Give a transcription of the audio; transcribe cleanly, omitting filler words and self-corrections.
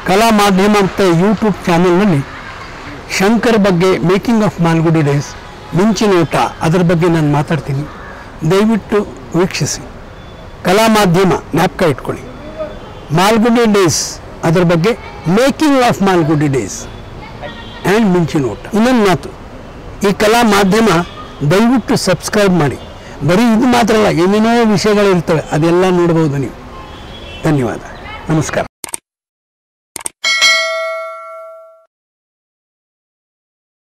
ಕಲಾ ಮಾಧ್ಯಮ ಅಂತ ಯೂಟ್ಯೂಬ್ ಚಾನೆಲ್ನಲ್ಲಿ ಶಂಕರ್ ಬಗ್ಗೆ ಮೇಕಿಂಗ್ ಆಫ್ ಮಾಲ್ಗುಡಿ ಡೇಸ್ ಮಿಂಚಿನ ಊಟ ಅದರ ಬಗ್ಗೆ ನಾನು ಮಾತಾಡ್ತೀನಿ. ದಯವಿಟ್ಟು ವೀಕ್ಷಿಸಿ. ಕಲಾ ಮಾಧ್ಯಮ ಜ್ಞಾಪಕ ಇಟ್ಕೊಳ್ಳಿ. ಮಾಲ್ಗುಡಿ ಡೇಸ್ ಅದರ ಬಗ್ಗೆ making of Malgudi days and ಮಿಂಚಿನ ಊಟ. ಇನ್ನೊಂದು ಮಾತು, ಈ ಕಲಾ ಮಾಧ್ಯಮ ದಯವಿಟ್ಟು ಸಬ್ಸ್ಕ್ರೈಬ್ ಮಾಡಿ. ಬರೀ ಇದು ಮಾತ್ರ ಅಲ್ಲ, ಏನೇನೋ ವಿಷಯಗಳಿರ್ತವೆ, ಅದೆಲ್ಲ ನೋಡ್ಬೋದು ನೀವು. ಧನ್ಯವಾದ, ನಮಸ್ಕಾರ.